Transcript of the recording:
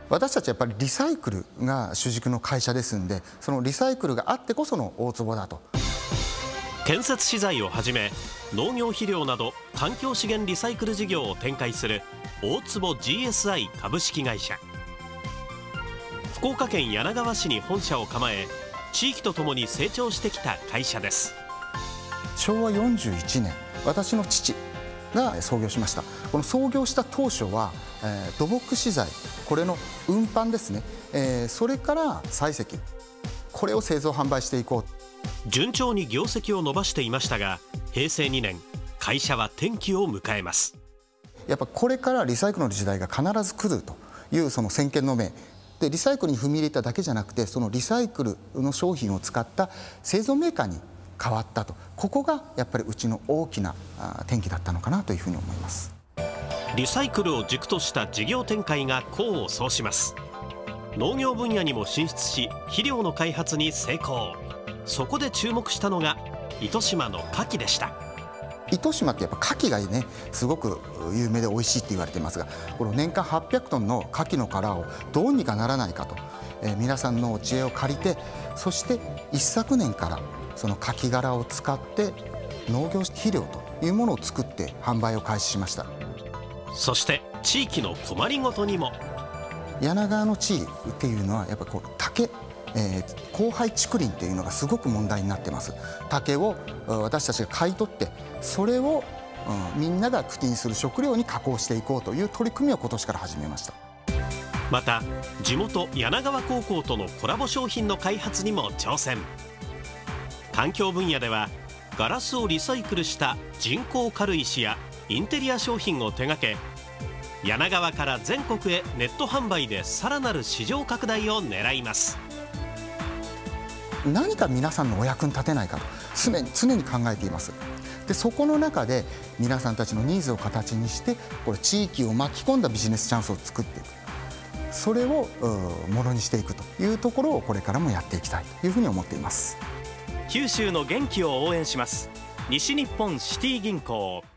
私たちはやっぱりリサイクルが主軸の会社ですんで、そのリサイクルがあってこその大坪だと。 建設資材をはじめ農業肥料など環境資源リサイクル事業を展開する大坪 GSI 株式会社。福岡県柳川市に本社を構え、地域とともに成長してきた会社です。 昭和41年、私の父が創業しました。この創業した当初は、土木資材、これの運搬ですね、それから採石、これを製造販売していこう。 順調に業績を伸ばしていましたが、平成2年会社は転機を迎えます。 やっぱこれからリサイクルの時代が必ず来るというその先見の明で、リサイクルに踏み入れただけじゃなくて、そのリサイクルの商品を使った製造メーカーに変わったと。ここがやっぱりうちの大きな転機だったのかなというふうに思います。 リサイクルを軸とした事業展開が功を奏します。農業分野にも進出し、肥料の開発に成功。そこで注目したのが糸島の牡蠣でした。 糸島ってやっぱ牡蠣がねすごく有名で美味しいって言われていますが、この年間800トンの牡蠣の殻をどうにかならないかと、皆さんのお知恵を借りて、そして一昨年からその牡蠣殻を使って農業肥料というものを作って販売を開始しました。 そして地域の困りごとにも。 柳川の地域っていうのはやっぱこう竹、荒廃竹林っていうのがすごく問題になってます。竹を私たちが買い取って、それを、みんなが口にする食料に加工していこうという取り組みを今年から始めました。 また地元柳川高校とのコラボ商品の開発にも挑戦。環境分野ではガラスをリサイクルした人工軽石やインテリア商品を手掛け、柳川から全国へネット販売でさらなる市場拡大を狙います。 何か皆さんのお役に立てないかと常に考えています。でそこの中で皆さんたちのニーズを形にして、これ地域を巻き込んだビジネスチャンスを作っていく、それをものにしていくというところをこれからもやっていきたいというふうに思っています。 九州の元気を応援します。西日本シティ銀行。